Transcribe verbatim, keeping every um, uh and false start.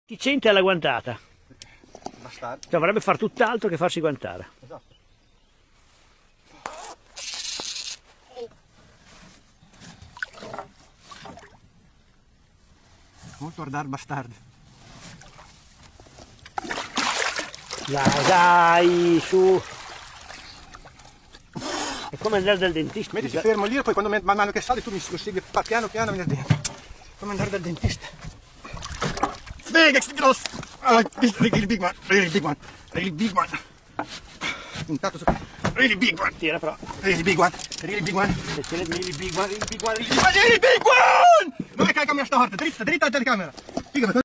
Reticente alla guantata. Bastardo. Cioè, vorrebbe far tutt'altro che farsi guantare. Esatto. Molto ardar bastardo. Dai, dai, su. È come andare dal dentista. Mettiti fermo lì e poi quando man mano che sale tu mi lo segui piano piano venire dentro. Come andare dal dentista. Sveglia, gross! Oh, really big one, really big one, really big one. Puntato su. Really big one. Tira però. Really big one, really big one. Se Really big one, really big one, really big one, really big one! Non le carica a mia stavolta, dritta, dritta alla telecamera. Figa,